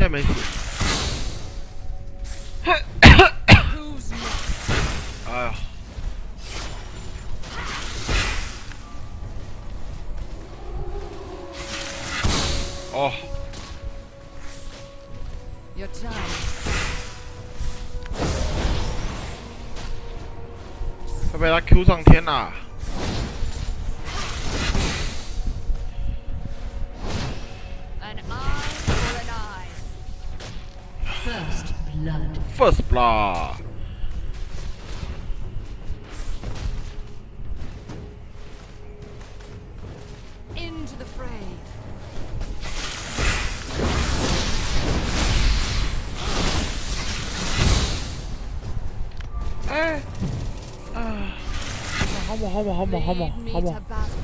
在没死。哎呀！哦。快被他 Q 上天啦！First blood。 Into the fray. 哎，啊，好猛，好猛，好猛，好猛，好猛！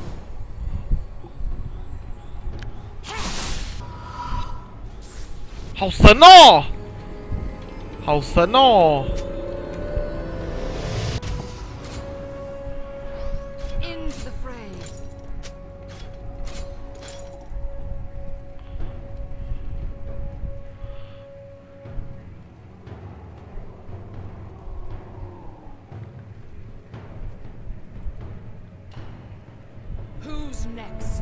好神哦！好神哦！ Into the fray. Who's next?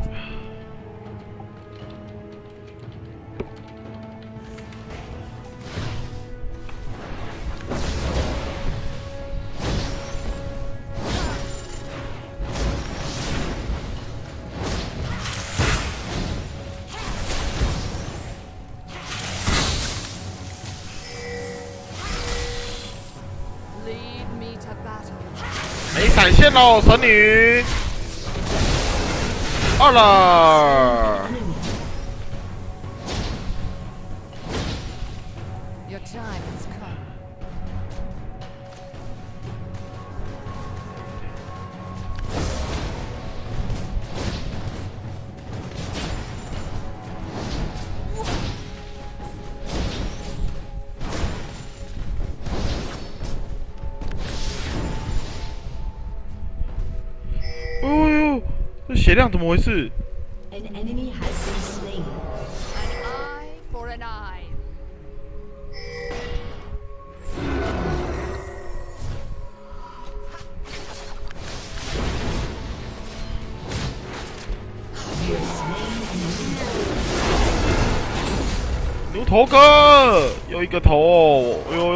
Lead me to battle. 没闪现喽，神女！二了。 Your time has come. .哦呦，这血量怎么回事？ An enemy has been slain. An eye for an eye. 牛头哥，又一个头哦，哎呦